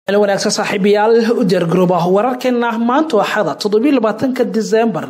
wanaagsan saaxiibayaal u diyaargarooba wararkeena maanta waxada 27 December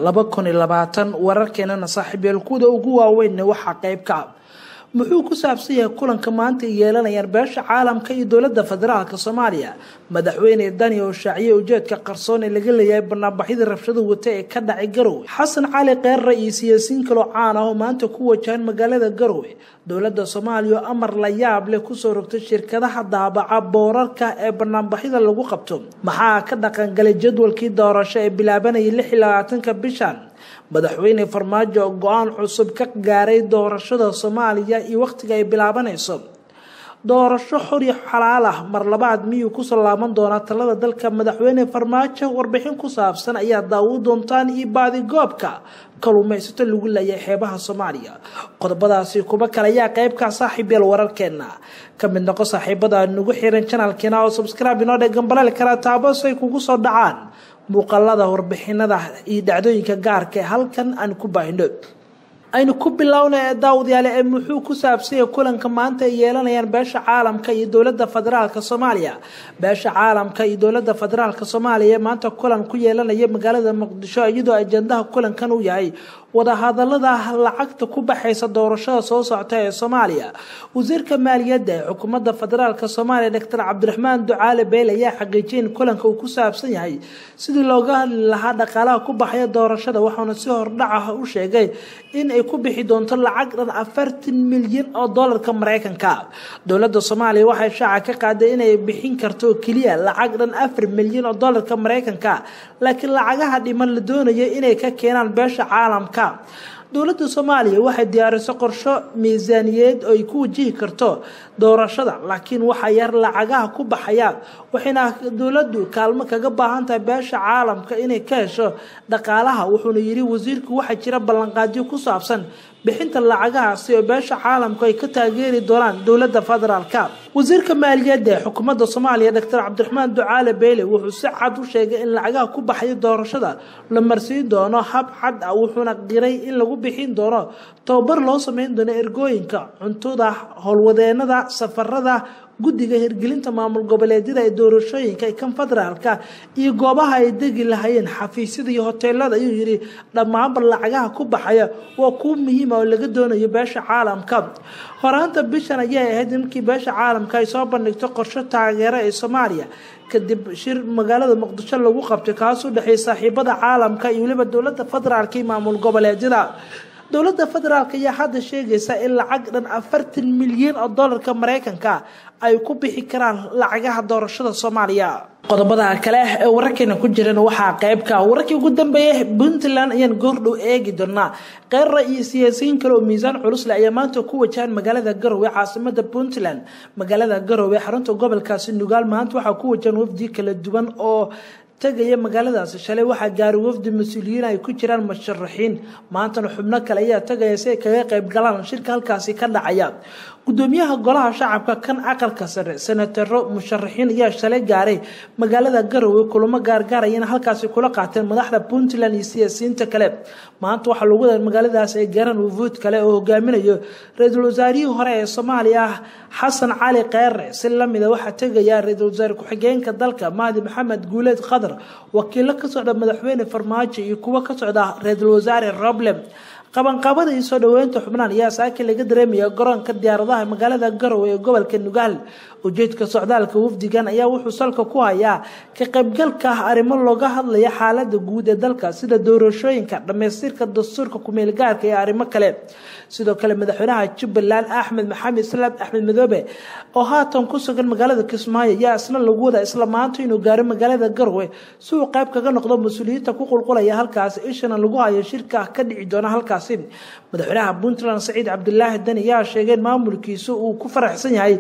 2020 wararkeena saaxiibayaal kuda ugu waaweyn waxa qayb ka muxuu ku saabsan yahay kulanka maanta yeelanayaan beesha caalamka iyo dawladda federaalka Soomaaliya madaxweyne Dani oo shaaciye ujeedka qarsoon ee laga leeyahay barnaamijyada rabshado wata ee ka dhacay Garowe Xasan Cali Kheyr ra'iisiyaasiin kale oo caan ah oo maanta ku wajahan magaalada Garowe dawladda Soomaaliya amar la yaab leh ku soo rogtay shirkadaha daabaca boorarka ee barnaamijyada lagu qabto maxaa ka dhaqan galay jadwalkii doorasho ee bilaabanayay 26 bishan madaxweyne Farmaajo go'aan cusub ka gaaray doorashada Soomaaliya iyo waqtiga ay bilaabanayso doorasho xor iyo xalaal ah mar labaad miyuu ku salaaman doona talada dalka madaxweyne Farmaajo warbixin ku saabsan ayaa daawud doontaan iyo baadi goobka kaluumaysato lagu leeyahay xeebaha Soomaaliya qodobadaasi kuba kale ayaa qayb ka saaxiibayal wararkeena kamid noqo saaxiibada nagu xiran channelkeena oo subscribe inoo dhagan balal kala taabo si ay kugu soo dhacaan muuqaalada warbixinada iyo dhacdooyinka gaarka halkan aan ku baahino aynu ku bilownay daawadayaal ee muxuu ku saabsan kulanka maanta yeelanayaan beesha caalamka iyo dawladda federaalka Soomaaliya beesha caalamka iyo dawladda federaalka Soomaaliya maanta kulan ku yeelanaya magaalada Muqdisho iyadoo ajandaha kulankan uu yahay wada hadallada lacagta ku baxaysa doorashada soo socota ee Soomaaliya wasiirka maaliyadda ee xukuumadda federaalka Soomaaliya Dr. Cabdiraxmaan Ducaale Beyle ayaa xaqiijiyay kulanka uu ku saabsan yahay sidii looga hadli lahaa dhaqaalaha ku baxaya doorashada waxaana si hordhac ah u sheegay in ay ku bixi doonto lacag dhan 40 milyan oo doolarka Mareykanka dawladda Soomaaliya waxay shaaca ka qaaday inay bixin karto kaliya lacag dhan 4 milyan oo doolarka Mareykanka laakiin lacagaha dhiman la doonayo inay ka keenaan beesha caalamka dawladda Soomaaliya waxay diyaarisay qorshe miisaaniyadeed oo ay ku wajihi karto doorashada laakiin waxa yar lacagaha ku baxaya waxayna dawladdu kaalmo kaga baahan tahay beesha caalamka inay ka hesho dhaqaalaha wuxuuna yiri wasiirku waxa jira ballanqaadyo ku saabsan bixinta lacagaha si beesha caalamku ay ka taageeri doonaan dawladda federaalka wasiirka maaliyadda ee xukuumadda Soomaaliya Dr. Cabdiraxmaan Ducaale Beyle wuxuu si cad u sheegay in lacagaha ku baxaya doorashada la marsiin doono hab cad ah wuxuuna qiray in lagu bixin doono tababar loo sameyn doono ergooyinka cuntada howlwadeenada safarada guddiga hirgelinta maamul goboleedyada ee doorashooyinka ee kan federaalka iyo goobaha ay degi lahaayeen xafiisyada iyo hoteelada ayuu yiri dhammaan lacagaha ku baxaya waa ku muhiim ah oo laga doonayo beesha caalamka horaanta bishan ayaa ahayd markii beesha caalamka ay soo bandhigto qorshe taageero ee Soomaaliya kadib shir magaalada Muqdisho lagu qabtay kaas u dhaxay saaxiibada caalamka iyo waliba dawladda federaalka iyo maamul goboleedyada dawladda federaalka ayaa hadda sheegaysa in lacag dhan 40 milyan oo doolarka Mareykanka ay ku bixi karaan lacagaha doorashada Soomaaliya qodobada kale ee wararkeena ku jirana waxa qayb ka wararkii ugu dambeeyay Puntland ayaan goordhow eegi doonaa Kheyr ra'iisiyaasiin kale oo miisaan culus leh ayaa maanta ku wajahan magaalada Garowe caasimada Puntland magaalada Garowe xarunta gobolkaasi Nugaal maanta waxa ku wajahan wafdi kala duwan oo tagaya magaaladaas shalay waxa gaaray wafdi mas'uuliyiin ay ku jiraan musharaxiin maanta xubno kale ayaa tagaya si ay kaga qayb galaan shirka halkaasi ka dhacaya gudoomiyaha golaha shacabka kan aqalka sare senataro musharaxiin ayaa shalay gaaray magaalada Garowe kulamo gaargaarayna halkaasi kula qaateen madaxda Puntland iyo siyaasiyiinta kale maanta waxa lagu wadaa magaaladaas ay gaaraan wufuud kale oo hogaaminayo ra'iisul wasaarihii hore ee Soomaaliya Xasan Cali Kheyr si lamida waxa tagaya ra'iisul wasaare ku-xigeenka dalka Mahdi Maxamed Guuleed Qadar wakiilo ka socda madaxweyne Farmaajo iyo kuwa ka socda ra'iisul wasaare Roble qabanqaabada iyo soo dhaweynta xubnaan ayaa saaki laga dareemaya garoonka diyaaradaha magaalada Garowe ee gobolka Nugaal ujeedka socdaalka wafdigan ayaa wuxuu salka ku hayaa ka qaybgalka arrimo looga hadlayo xaaladda guud ee dalka sida doorashooyinka dhameystirka dastuurka ku meel gaarka iyo arrimo kale sidoo kale madaxweynaha Jubbaland Axmed Maxamed Salaam Axmed Madoobe oo haatan ku sugan magaalada Kismaayo ayaa isna lagu wada isla maanta inuu gaaro magaalada Garowe si uu qayb kaga noqdo mas'uuliyiinta ku qulqulaya halkaas ishana lagu hayo shirka ka dhici doona halkaas madaxweynaha Puntland Saciid Cabdullaahi Dani ayaa sheegay maamulkiisu uu ku faraxsan yahay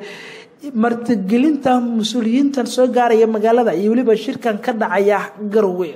martigelinta mas'uuliyiintan soo gaaraya magaalada iyo waliba shirkan ka dhacaya Garowe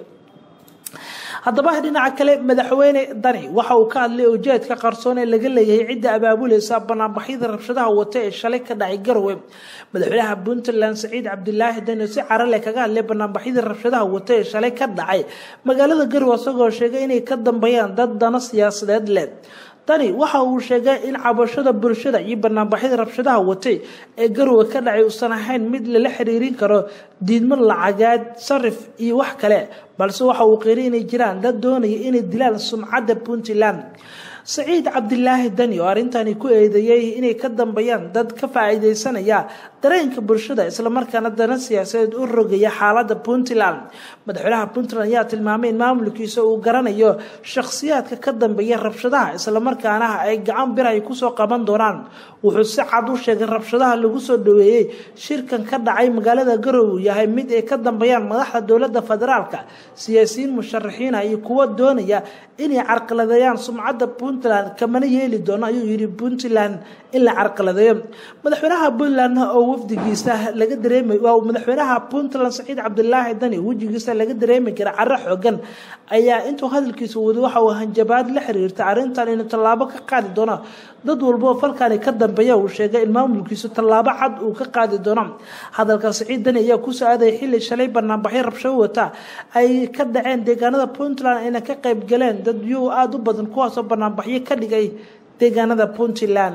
haddaba dhinaca kale madaxweyne Dani waxa uu ka hadlay ujeedka qarsoon ee laga leeyahay cidda abaabuleysa barnaamijyada rabshadaha wata ee shalay ka dhacay Garowe madaxweynaha Puntland Saciid Cabdullaahi Dani si carale kaga hadlay barnaamijyada rabshadaha wata ee shalay ka dhacay magaalada Garowe isagoo sheegay inay ka dambeeyaan dad dana siyaasadeed leh tani waxa uu sheegay in cabashada bulshada iyo barnaamijyada rabshadaha watay ee Garowe ka dhacay uusan ahayn mid la xiriirin karo diidmo lacageed sarif iyo wax kale balse waxa uu qeeray inay jiraan dad doonaya inay dilaan sumcadda Puntland سعيد عبد الله دني وارنتاني ku eedeeyay inay ka dambayaan dad ka faa'iideysanaya dareenka bulshada isla markaana dana siyaasadeed u rogaya xaaladda Puntland madaxweynaha Puntland ayaa tilmaamay in maamulkiisa uu garanayo shakhsiyaadka ka dambeeya rabshadaha isla markaana ay gacan bir ay ku soo qaban doonaan wuxuu si cad u sheegay rabshadaha lagu soo dhaweeyay shirkan ka dhacay magaalada Garowe yahay mid ay ka dambayaan madaxda dawladda federaalka siyaasiyiin musharaxiin ay kuwa doonaya inay carqaladeeyaan sumcadda Puntland kamana yeeli doono ayuu yiri Puntland in la carqaladeeyo madaxweynaha Puntland oo wafdigiisa laga dareemay waa madaxweynaha Puntland Saciid Cabdullaahi Dani wajigiisa laga dareemay kara carro xooggan ayaa intuu hadalkiisa wada waxa uu hanjabaad la xiriirta arintan in tallaabo ka qaadi doono dad walba falkan ka dambeeya uu sheegay in maamulkiisu tallaabo cad uu ka qaadi doono hadalka Saciid Dani ayaa ku saaday xilli shalay barnaamijyo rabshado wata ay ka dhaceen deegaanada Puntland ayna ka qayb galeen dad aad u badan kuwaas oo barnaamijyo ka dhigay deegaanada Puntland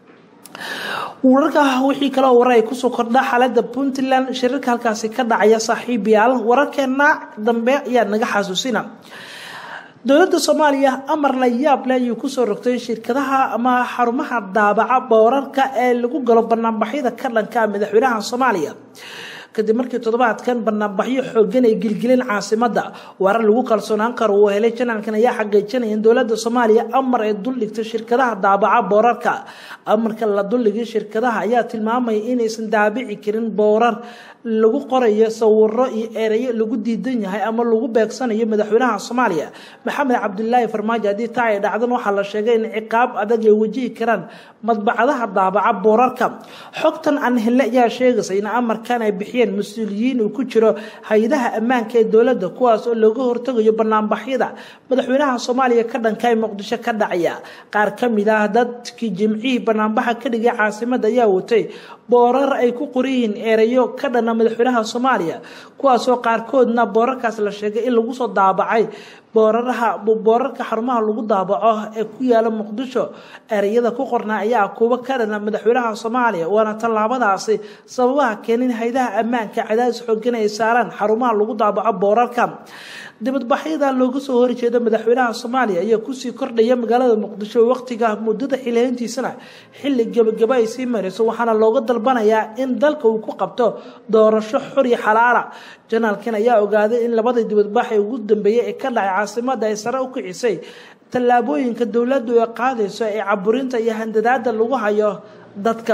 wararka wixii kala waray ku soo kordha xaaladda Puntland shirarka halkaas ka dhacaya saaxiibayaal wararkeena dambe ayaa naga xasuusina dawladda Soomaaliya amar la yaab leh ay ku soo rogtay shirkadaha ama xarumaha daabaca boorarka ee lagu galo barnaamijyada ka dhanka madaxweynaha Soomaaliya kadib markii toddobaadkan barnaamijyo xooggan ay gilgileen caasimadda warar lagu kalsoonaan karo oo helay channelkan ayaa xaqiijinaya in dawladda Soomaaliya amar ay dul dhigtay shirkadaha daabaca boorarka amarka la dul dhigay shirkadaha ayaa tilmaamay inaysan daabici karin boorar lagu qorayo sawirro iyo ereyo lagu diidan yahay ama lagu beegsanayo madaxweynaha Soomaaliya Maxamed Cabdullaahi Farmaajo hadii taay dhacdan waxa la sheegay in ciqaab adag ay wajihi karaan madbacadaha daabaca boorarka xogtan aan helay ayaa sheegaysa in amarkan ay bixiyeen mas'uuliyiin uu ku jiro hay'adaha ammaanka ee dawladda kuwaas oo looga hortagayo barnaamijyada madaxweynaha Soomaaliya ka dhankay Muqdisho ka dhacaya qaar kamid ah dadkii jimcihii barnaamijka ka dhigay caasimadda ayaa watay boorar ay ku qoriyeen ereyo ka dhan madaxweynaha Soomaaliya kuwaas oo qaarkoodna boorarkaas la sheegay in lagu soo daabacay boorarka xarumaha lagu daabaco ee ku yaala Muqdisho ereyada ku qornaa ayaa kuwa ka dhan madaxweynaha Soomaaliya waana tallaabadaasi sababaha keenin hay'adaha ammaanka cadaadis xooggan ay saaraan xarumaha lagu daabaco boorarka dibadbaxyada looga soo horjeedo madaxweynaha Soomaaliya ayaa ku sii kordhaya magaalada Muqdisho waqtiga muddada xileentiisana xilli gabagaba ay sii marayso waxaana looga dalbanayaa in dalka uu ku qabto doorasho xor iyo xalaal ah janaalkan ayaa ogaaday in labada dibadbax ee ugu dambeeyay ee ka dhacay caasimadda ay sare u kicisay tallaabooyinka dawladdu ay qaadayso ee caburinta iyo handadaada lagu hayo dadka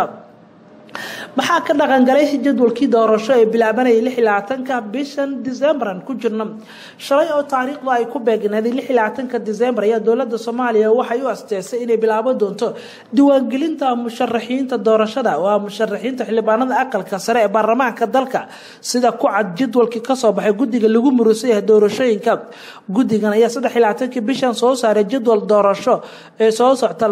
maxaa ka dhaqan galay jadwalkii doorasho ee bilaabanay 26 bishan December ku jirna shalay oo taariikhdu ay ku beegnayd 26 December ayaa dawladda Soomaaliya waxay u asteesay inay bilaabo doonto diiwaangelinta musharaxiinta doorashada waa musharaxiinta xildhibaanada aqalka sare ee baarlamaanka dalka sida ku cad jadwalkii ka soo baxay guddiga lagu murusay doorashooyinka guddigan ayaa 26 bishan soo saaray jadwal doorasho ee soo socota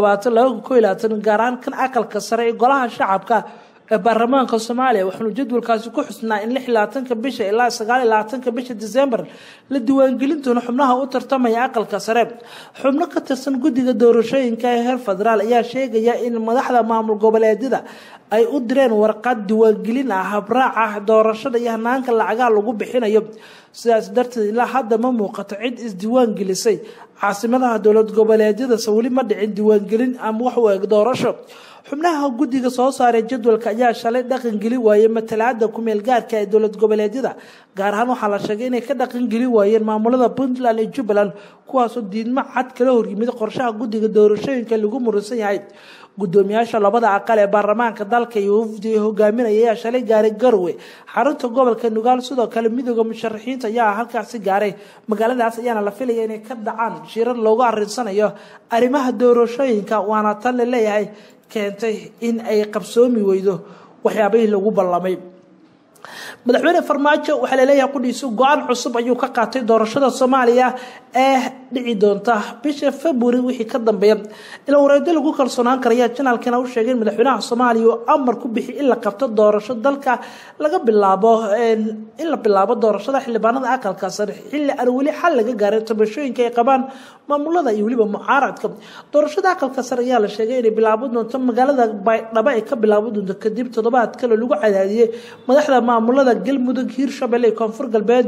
2022 gaar ahaan kan aqalka sare ee golaha shacabka baarlamaanka Soomaaliya wuxuu jadwalkaasi ku xusnaa in 26 bisha ilaa 29 bisha December la diiwaangelin doono xubnaha u tartamaya aqalka sare xubno ka tirsan guddiga doorashooyinka ee heer federaal ayaa sheegaya in madaxda maamul goboleedyada ay u direen warqad diiwaangelin ah habraaca doorashada iyo hanaanka lacagaha lagu bixinayo sidaas darteed ilaa hadda ma muuqato cid isdiiwaan gelisay caasimadaha dowlad goboleedyada wali ma dhicin diiwaangelin ama wax u eg doorasho xubnaha guddiga soo saaray jadwalka ayaa shalay dhaqan geli waayay matalaada ku meel gaarka ee dowlad goboleedyada gaar ahaan waxa la sheegay inay ka dhaqan geli waayeen maamulada Puntland iyo Jubaland kuwaas oo diidmo cad kala hor yimid qorshaha guddiga doorashooyinka lagu murusan yahay gudoomiyaasha labada aqal ee baarlamaanka dalka iyo wafdi hogaaminaya shalay gaaray Garowe xarunta gobolka Nugaal sidoo kale midowga musharaxiinta ayaa halkaas gaaray magaaladaas ayaana la filayay inay ka dhacaan shirar looga arinsanayo arrimaha doorashooyinka waana tan leeyahay keentay in ay qabsoomi weydo waxyaabihii lagu ballamay madaxweyne Farmaajo waxa la leeyahay qudhiisu go'aan cusub ayuu ka qaatay doorashada Soomaaliya ee dhici doonta bisha February wixii ka dambeeya ila wareedda lagu kalsoonaan karayaa channelkan uu sheegay madaxweynaha Soomaaliya oo amar ku bixi in la qabto doorasho dalka laga bilaabo in la bilaabo doorashada xildhibaanada aqalka sare xilli aan wali xal laga gaaray tabashooyinka ay qabaan maamulada iyo waliba mucaaradka doorashada aqalka sare ayaa la sheegay inay bilaabo doonto magaalada Baydhabo ay ka bilaabo doonto kadib toddobaad kale lagu cadaadiyay madaxda maamulada Galmudug Hirshabelle iyo Koonfur Galbeed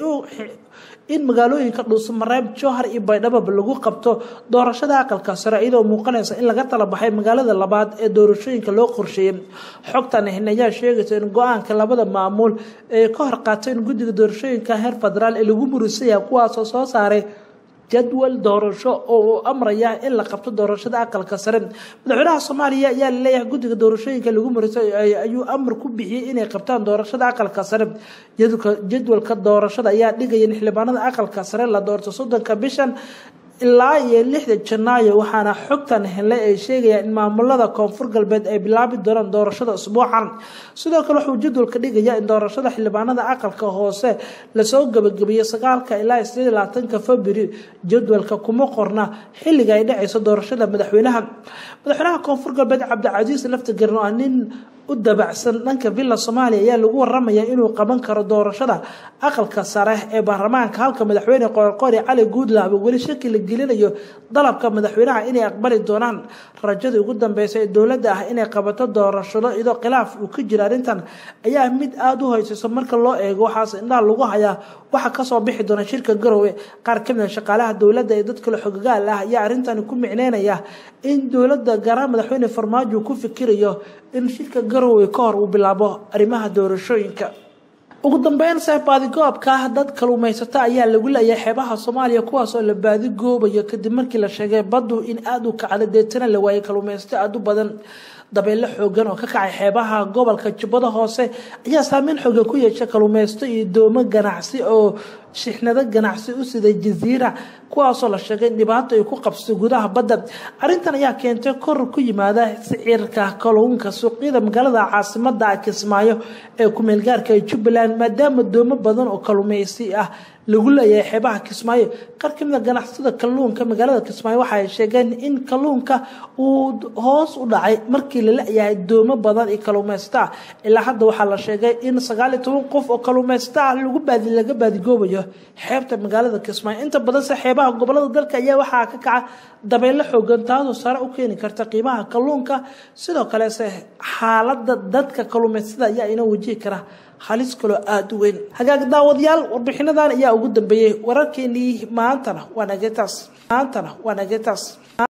in magaalooyinka Dhuusamareeb Jowhar iyo Baydhabo lagu qabto doorashada aqalka sare iyadoo muuqanaysa in laga tala baxay magaalada labaad ee doorashooyinka loo qorsheeyay xogtan ayaa sheegaysa in go'aanka labada maamul ee ka hor qaateen guddiga doorashooyinka heer federaal ee lagu murisay kuwaas oo soo saaray jadwal doorasho oo amraya in la qabto doorashada aqalka sare madaxweynaha Soomaaliya ayaa leeyahay guddiga doorashooyinka lagu murisay ayuu amar ku bixiyay inay qabtaan doorashada aqalka sare jadwalka doorashada ayaa dhigaya in xildhibaanada aqalka sare la doorto 30 bishan ilaa 6 Janaayo waxaana xogtan helay ay sheegayaan in maamulada Koonfur Galbeed ay bilaabi doonaan doorashada usbuucan sidoo kale wuxuu jadwalka dhigayaa in doorashada xildhibaanada aqalka hoose la soo gabagabeeyo 9 ilaa 28 February jadwalka kuma qorna xilliga ay dhacayso doorashada madaxweynaha Koonfur Galbeed Cabdicasiis Laftagarno nin u dabacsan dhanka villa Soomaaliya ayaa lagu waramayaa inuu qaban karo doorashada aqalka sare ee baarlamaanka halka madaxweyne Qoorqoor Cali Guudlaabe wali shaki la gelinayo dalabka madaxweynaha inay aqbali doonaan rajada ugu dambeysay ee dawladda ah inay qabato doorashada iyadoo khilaaf uu ka jiro arintan ayaa mid aad u hooseysa marka loo eego waxaas indhaha lagu hayaa waxa ka soo bixi doona shirka Garowe qaar ka mid ah shaqaalaha dawladda ee dadka xoggaal ah ayaa arintan ku micneynaya in dawladda gaar madaxweyne Farmaajo ku fikirayo in shirka Garowe ka hor uu bilaabo arimaha doorashooyinka ugu dambeyn saxaabadi goobka dad kaluumaysato ayaa lagu leeyahay xeebaha Soomaaliya kuwaas oo la baadi goobayo kadib markii la sheegay baddu in aad u kacday deetana la waayay kaluumaysato aad u badan dabeelo xoogan oo ka kacay xeebaha gobolka Jubbada Hoose ayaa saameyn xoogan ku yeeshay kaluumaysato iyo doomo ganacsi oo shixnada ganacsi u siday Jazeera kuwaas oo la sheegay in dhibaato ay ku qabsatay gudaha badda arintan ayaa keentay kor ku yimaada sicirka kalluunka suuqyada magaalada caasimadda Kismaayo ee ku meel gaarka Jubbaland maadaama doomo badan oo kaluumaysi ah lagu leeyahay xeebaha Kismaayo qaar ka mid ah ganacsatada kalluunka magaalada Kismaayo waxa ay sheegeen in kalluunka uu hoos u dhacay markii la leeyahay doomo badan iyo kaluumaysato ilaa hadda waxa la sheegay in 19 qof oo kaluumaysato laga baadi goobayo xeebta magaalada Kismaayo inta badan xeebaha gobolada dalka ayaa waxa ka kaca dabeelo xoogan taasoo sare u keeni karta qiimaha kalluunka sidoo kale xaaladda dadka kaluumaysatada ayaa ina wajihi kara halis kale aad u weyn hagaag daawadayaal warbixinadan ayaa ugu dambeeyay wararkeenii maantana waa nagataas